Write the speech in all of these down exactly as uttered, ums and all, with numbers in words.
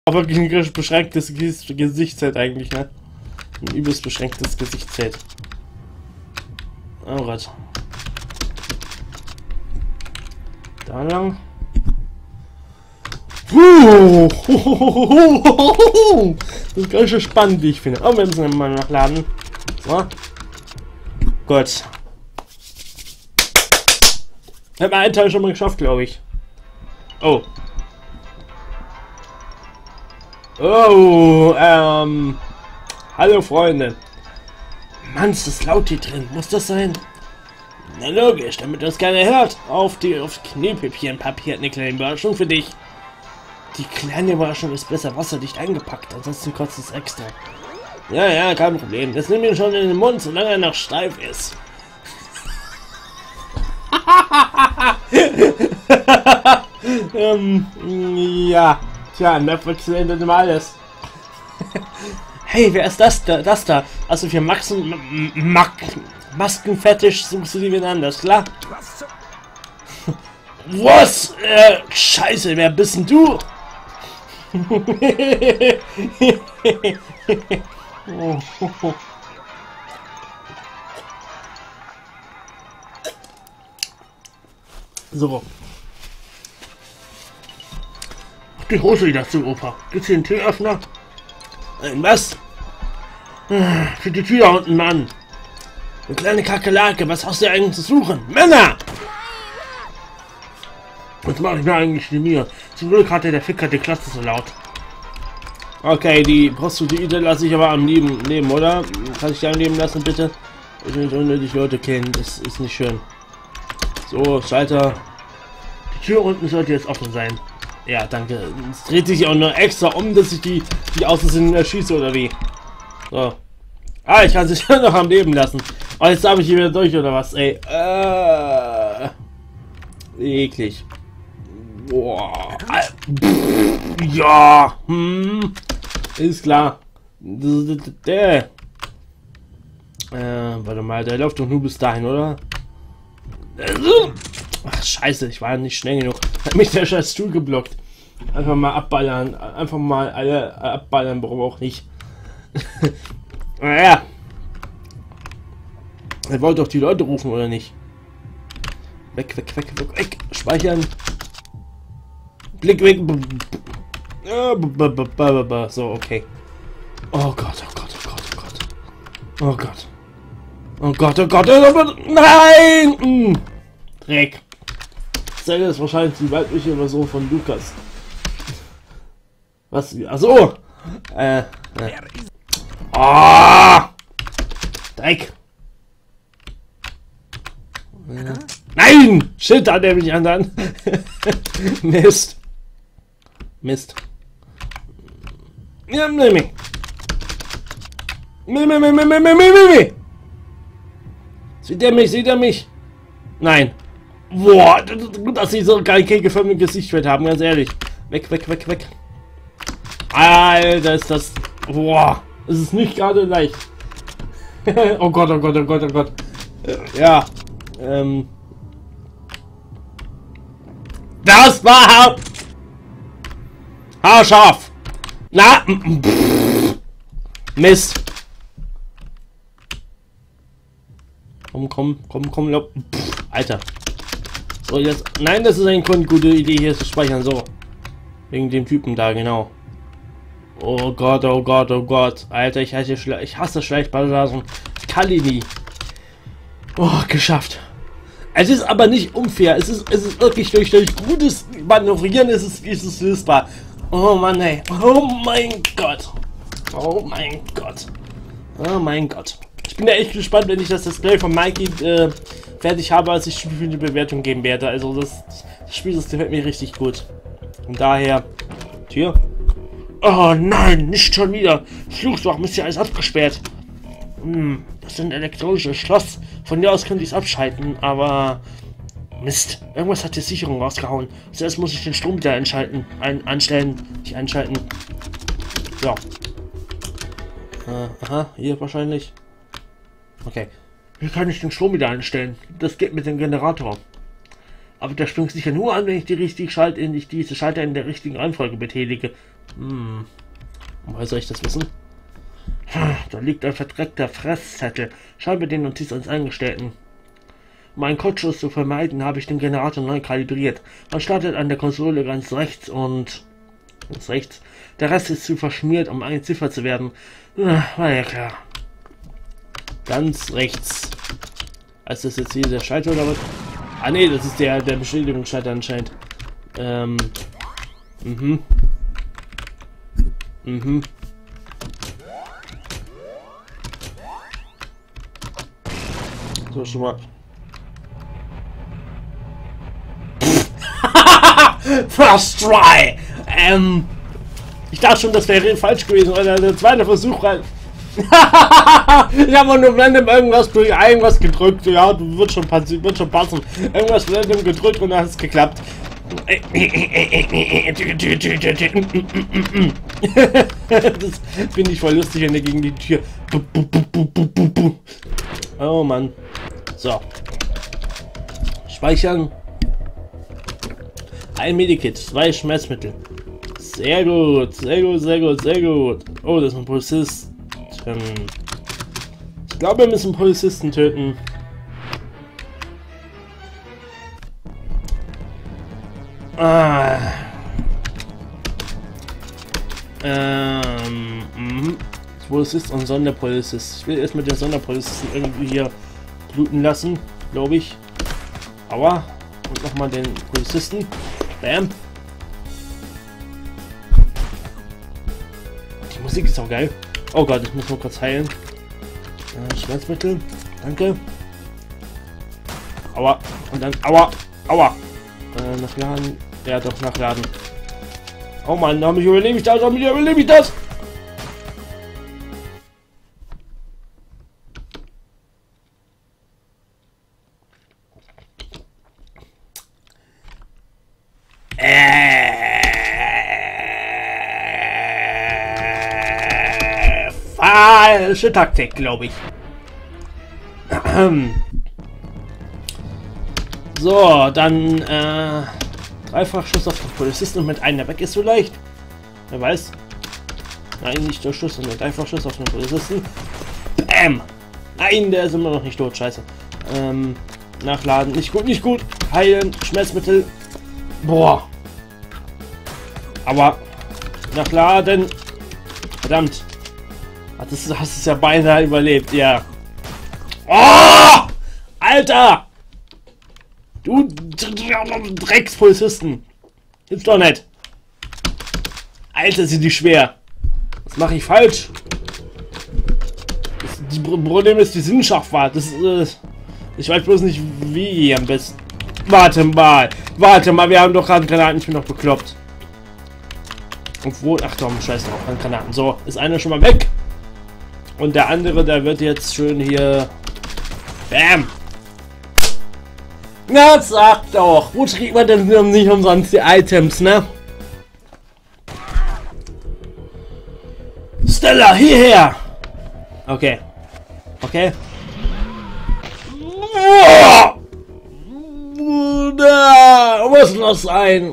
Aber wirklich ein beschränktes Gesichtsfeld eigentlich, ne? Ein übelst beschränktes Gesichtsfeld. Oh Gott. Da lang. Uh, das ist ganz schön spannend, wie ich finde. Oh, wir müssen mal nachladen. So. Gut. Ich habe einen Teil schon mal geschafft, glaube ich. Oh. Oh, ähm. Hallo, Freunde. Mann, ist das laut hier drin. Muss das sein? Na logisch, damit das keiner hört. Auf die auf Kniepüppchenpapier hat eine kleine Überraschung für dich. Die kleine Überraschung ist besser wasserdicht eingepackt, ansonsten kostet es extra. Ja, ja, kein Problem. Das nimm mir schon in den Mund, solange er noch steif ist. ähm, ja. Tja, Netflix ändert immer alles. Hey, wer ist das da? Das da? Also für Maxen... Max, Maskenfetisch suchst du die wieder anders, klar? Was? Äh, Scheiße, wer bist denn du? So. Die Hose wieder zu, Opa. Gibt's hier einen Türöffner? Ein was? Für die Tür unten, Mann. Eine kleine Kakerlake, was hast du eigentlich zu suchen? Männer! Was mache ich mir eigentlich in mir? Zum Glück hatte der Ficker die Klasse so laut. Okay, die Prostituierte lasse ich aber am Leben nehmen, oder? Kann ich die am Leben lassen, bitte? Ich will nicht unnötig Leute kennen, das ist nicht schön. So, Schalter. Die Tür unten sollte jetzt offen sein. Ja, danke. Es dreht sich auch nur extra um, dass ich die, die Außensinnen erschieße, oder wie? So. Ah, ich kann sich noch am Leben lassen. Oh, jetzt habe ich hier wieder durch, oder was, ey? Äh, eklig. Boah. Ja. Hm. Ist klar. Der. Äh, warte mal, der läuft doch nur bis dahin, oder? Ach, scheiße, ich war nicht schnell genug. Hat mich der scheiß Stuhl geblockt. Einfach mal abballern. Einfach mal alle abballern, warum auch nicht. Naja. Er wollte doch die Leute rufen, oder nicht? Weg, weg, weg, weg, weg. Speichern. Blick weg. So, okay. Oh Gott, oh Gott, oh Gott, oh Gott. Oh Gott. Oh Gott, oh Gott, oh Gott. Nein! Dreck. Das ist wahrscheinlich die weibliche Version von Lukas. Was? Achso! Äh. äh. Oh! Dreck! Ja. Nein! Shit, hat er mich an dann. Mist. Mist. Ja, nimm mich. Mi, mi, mi, mi, mi, mi, mi, mi. Sieht er mich? Sieht er mich? Nein. Boah, gut, dass sie so kein kegelförmiges Gesicht haben, ganz ehrlich. Weg, weg, weg, weg. Alter, ist das... Boah, es ist nicht gerade leicht. Oh Gott, oh Gott, oh Gott, oh Gott. Ja. Ähm... Das war... Haarscharf. Na. Mist. Komm, komm, komm, komm. Pff, Alter. So, jetzt. Nein, das ist eine gute Idee, hier zu speichern. So. Wegen dem Typen da, genau. Oh Gott, oh Gott, oh Gott. Alter, ich hasse, ich hasse Schleichblasen. Kalini. Oh, geschafft. Es ist aber nicht unfair. Es ist, es ist wirklich durch, durch gutes Manövrieren ist es, ist es lösbar. Oh Mann, ey. Oh mein Gott. Oh mein Gott. Oh mein Gott. Ich bin ja echt gespannt, wenn ich das Display von Mikey äh, fertig habe, als ich für eine Bewertung geben werde. Also das, das Spiel, das gefällt mir richtig gut. Und daher... Tür. Oh nein, nicht schon wieder. Fluchwachen ist ja alles abgesperrt. Hm, das ist ein elektronisches Schloss. Von hier aus könnte ich es abschalten, aber... Mist, irgendwas hat die Sicherung rausgehauen. Zuerst muss ich den Strom wieder einschalten, ein, anstellen, nicht einschalten. So. Äh, aha, hier wahrscheinlich. Okay. Wie kann ich den Strom wieder einstellen? Das geht mit dem Generator. Aber der springt sicher nur an, wenn ich die richtig Schalt in ich diese Schalter in der richtigen Reihenfolge betätige. Hm. Woher soll ich das wissen? Hm, da liegt ein verdreckter Fresszettel. Schreibe den Notiz ans Angestellten. Um einen Kurzschluss zu vermeiden, habe ich den Generator neu kalibriert. Man startet an der Konsole ganz rechts und... ganz rechts. Der Rest ist zu verschmiert, um eine Ziffer zu werden. War ja klar. Ganz rechts. Also ist jetzt hier der Schalter oder was? Ah ne, das ist der, der Beschädigungsschalter anscheinend. Ähm. Mhm. Mhm. So, schon mal. First try! Ähm. Ich dachte schon, das wäre falsch gewesen, oder der zweite Versuch halt. Ich habe nur random irgendwas durch irgendwas gedrückt. Ja, wird schon passen, wird schon passen. Irgendwas random gedrückt und dann hat es geklappt. Das finde ich voll lustig, wenn er gegen die Tür. Oh Mann. So. Speichern. Ein Medikit, zwei Schmerzmittel. Sehr gut, sehr gut, sehr gut, sehr gut. Oh, das ist ein Polizist. Ich glaube, wir müssen Polizisten töten. Ah. Ähm. Mhm. Polizist und Sonderpolizist. Ich will erst mit den Sonderpolizisten irgendwie hier bluten lassen, glaube ich. Aua. Und nochmal den Polizisten. Bam. Die Musik ist auch geil. Oh Gott, ich muss nur kurz heilen. Äh, Schmerzmittel. Danke. Aua. Und dann. Aua. Aua. Äh, nachladen. Ja, doch, nachladen. Oh Mann, da überlebe ich das. Da überlebe ich das. Äh, falsche Taktik, glaube ich. So, dann äh, dreifach Schuss auf den Polizisten und mit einer weg ist so leicht. Wer weiß. Nein, nicht der Schuss, sondern dreifach Schuss auf den Polizisten. Bam! Nein, der ist immer noch nicht tot. Scheiße. Ähm, nachladen. Nicht gut, nicht gut. Heilen. Schmerzmittel. Boah. Aber nachladen. Verdammt. Hast du hast es ja beinahe überlebt, ja. Oh! Alter! Du Dreckspolizisten. Gibt's doch nicht. Alter, sind die schwer. Was mache ich falsch? Das, die Problem ist, die Sinnenschaft war. Das ist, äh, ich weiß bloß nicht, wie am besten. Warte mal. Warte mal, wir haben doch Handgranaten. Ich bin doch bekloppt. Obwohl, ach komm, scheiß drauf, Handgranaten. So, ist einer schon mal weg. Und der andere, der wird jetzt schön hier... Bam! Na, sag doch! Wo kriegt man denn nicht umsonst die Items, ne? Stella, hierher! Okay. Okay. Bruder! Muss noch sein!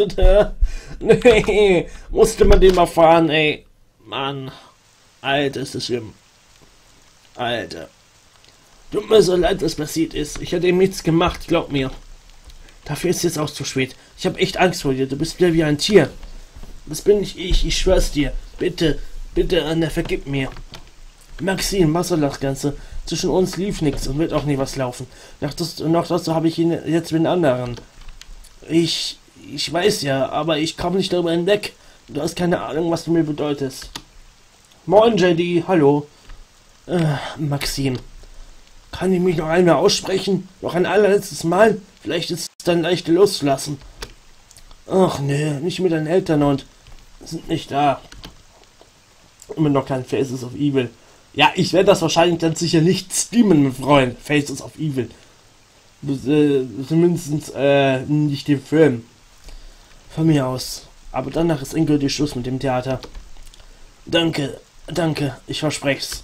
Nee, musste man den mal fahren, ey. Mann. Alter, ist das schlimm. Alter. Tut mir so leid, was passiert ist. Ich hätte ihm nichts gemacht, glaub mir. Dafür ist jetzt auch zu spät. Ich habe echt Angst vor dir. Du bist wieder wie ein Tier. Das bin nicht ich, ich schwör's dir. Bitte, bitte, Anna, vergib mir. Maxine, was soll das Ganze? Zwischen uns lief nichts und wird auch nie was laufen. Noch das, noch dazu habe ich ihn jetzt mit anderen. Ich, ich weiß ja, aber ich komme nicht darüber hinweg. Du hast keine Ahnung, was du mir bedeutest. Moin, J D, hallo. Äh, Maxine. Kann ich mich noch einmal aussprechen? Noch ein allerletztes Mal? Vielleicht ist es dann leicht loszulassen. Ach nee, nicht mit deinen Eltern und sind nicht da. Immer noch kein Faces of Evil. Ja, ich werde das wahrscheinlich dann sicher nicht streamen, mein Freund. Faces of Evil. Äh, zumindest äh, nicht den Film. Von mir aus. Aber danach ist endgültig Schluss mit dem Theater. Danke, danke, ich versprech's.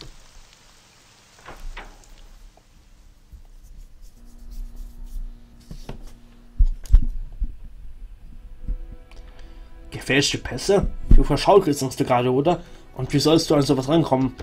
Gefälschte Pässe? Du verschaukelst uns gerade, oder? Und wie sollst du an sowas rankommen?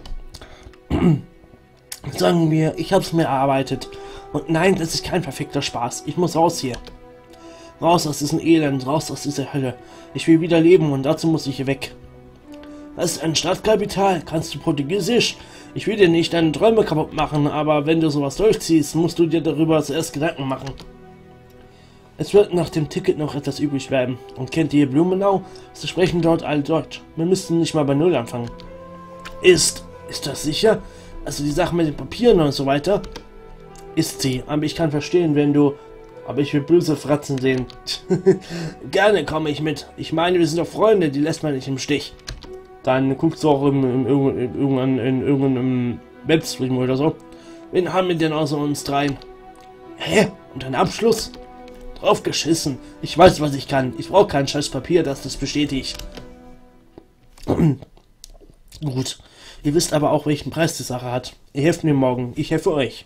Sagen wir, ich hab's mir erarbeitet. Und nein, das ist kein perfekter Spaß. Ich muss raus hier. Raus aus diesem Elend, raus aus dieser Hölle. Ich will wieder leben und dazu muss ich hier weg. Das ist ein Stadtkapital. Kannst du Portugiesisch? Ich will dir nicht deine Träume kaputt machen, aber wenn du sowas durchziehst, musst du dir darüber zuerst Gedanken machen. Es wird nach dem Ticket noch etwas übrig bleiben. Und kennt ihr Blumenau? Sie sprechen dort alle Deutsch. Wir müssten nicht mal bei Null anfangen. Ist, ist das sicher? Also die Sache mit den Papieren und so weiter? Ist sie, aber ich kann verstehen, wenn du... Aber ich will böse Fratzen sehen. Gerne komme ich mit. Ich meine, wir sind doch Freunde, die lässt man nicht im Stich. Dann guckst du auch im, im, im, in, in irgendeinem Webstream oder so. Wen haben wir denn außer uns dreien? Hä? Und ein Abschluss? Drauf geschissen. Ich weiß, was ich kann. Ich brauche kein scheiß Papier, das das bestätigt. Gut. Ihr wisst aber auch, welchen Preis die Sache hat. Ihr helft mir morgen. Ich helfe euch.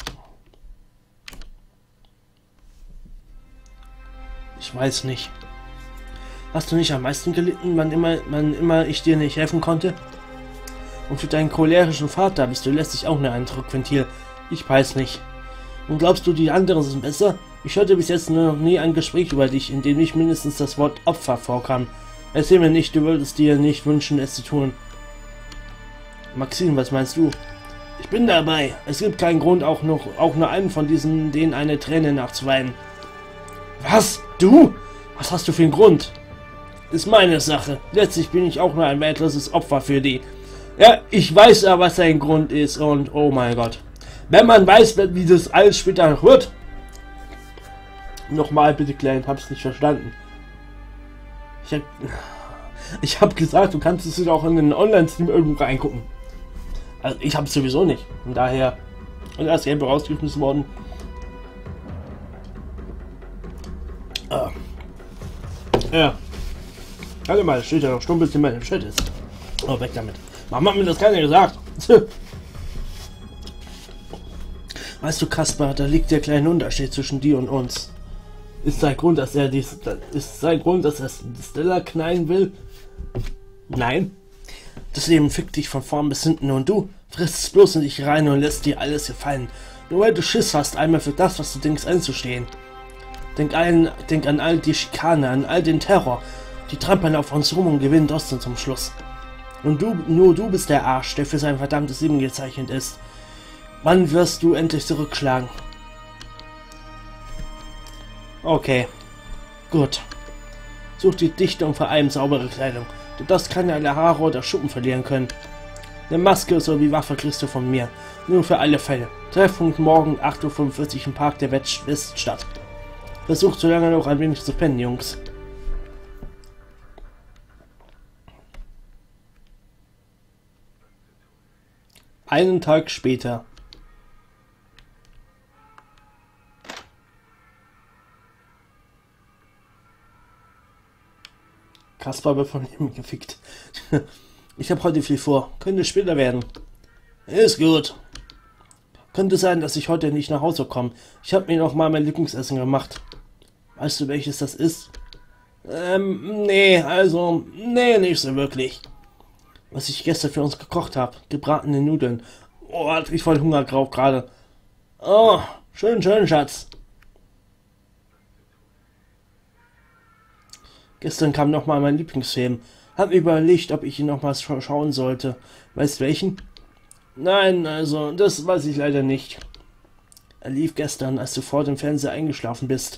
Ich weiß nicht. Hast du nicht am meisten gelitten, wann immer, wann immer ich dir nicht helfen konnte? Und für deinen cholerischen Vater bist du letztlich auch nur ein Druckventil. Ich weiß nicht. Und glaubst du, die anderen sind besser? Ich hörte bis jetzt noch nie ein Gespräch über dich, in dem nicht mindestens das Wort Opfer vorkam. Erzähl mir nicht, du würdest dir nicht wünschen, es zu tun. Maxine, was meinst du? Ich bin dabei. Es gibt keinen Grund, auch noch auch nur einen von diesen, denen eine Träne nachzuweinen. Was? Du? Was hast du für einen Grund? Ist meine Sache. Letztlich bin ich auch nur ein wertloses Opfer für die. Ja, ich weiß ja, was sein Grund ist und oh mein Gott. Wenn man weiß, wie das alles später noch wird. Nochmal bitte, Klein, hab's nicht verstanden. Ich hab, ich hab gesagt, du kannst es auch in den Online-Stream irgendwo reingucken. Also ich hab's sowieso nicht. Und daher, und da ist Gelbe rausgeschmissen worden. Ah. Ja. Warte mal, steht ja noch stumm, bis jemand im Chat ist. Oh, weg damit. Warum hat mir das keiner gesagt? Weißt du, Kaspar, da liegt der kleine Unterschied zwischen dir und uns. Ist sein Grund, dass er dies, ist sein Grund, dass er Stella knallen will? Nein. Das Leben fickt dich von vorn bis hinten und du frisst es bloß in dich rein und lässt dir alles gefallen. Nur weil du Schiss hast, einmal für das, was du denkst, einzustehen. Denk, ein, denk an all die Schikane, an all den Terror. Die trampeln auf uns rum und gewinnen trotzdem zum Schluss. Und du, nur du bist der Arsch, der für sein verdammtes Leben gezeichnet ist. Wann wirst du endlich zurückschlagen? Okay. Gut. Such dir dichte und vor allem saubere Kleidung. Du darfst keine Haare oder Schuppen verlieren können. Eine Maske sowie Waffe kriegst du von mir. Nur für alle Fälle. Treffpunkt morgen acht Uhr fünfundvierzig im Park der Weststadt. Versucht so lange noch ein wenig zu pennen, Jungs. Einen Tag später. Kaspar wird von ihm gefickt. Ich habe heute viel vor. Könnte später werden. Ist gut. Könnte sein, dass ich heute nicht nach Hause komme. Ich habe mir noch mal mein Lieblingsessen gemacht. Weißt du, welches das ist? Ähm, nee, also, nee, nicht so wirklich. Was ich gestern für uns gekocht habe. Gebratene Nudeln. Oh, hat ich voll Hunger drauf gerade. Oh, schön, schön, Schatz. Gestern kam noch mal mein Lieblingsfilm. Hab mir überlegt, ob ich ihn noch mal scha schauen sollte. Weißt welchen? Nein, also, das weiß ich leider nicht. Er lief gestern, als du vor dem Fernseher eingeschlafen bist.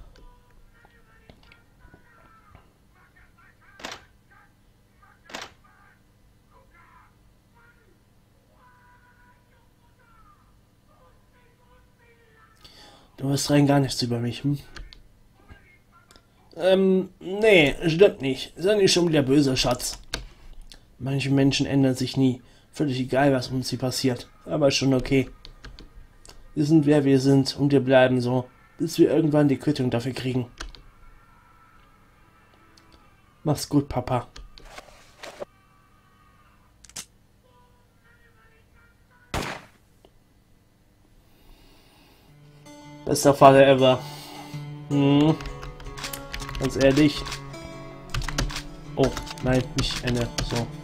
Du weißt rein gar nichts über mich, hm? Ähm, nee, stimmt nicht. Sei nicht schon wieder böse, Schatz. Manche Menschen ändern sich nie. Völlig egal, was uns hier passiert. Aber schon okay. Wir sind, wer wir sind und wir bleiben so, bis wir irgendwann die Quittung dafür kriegen. Mach's gut, Papa. Bester Vater ever. Hm. Ganz ehrlich. Oh, nein, nicht eine. So.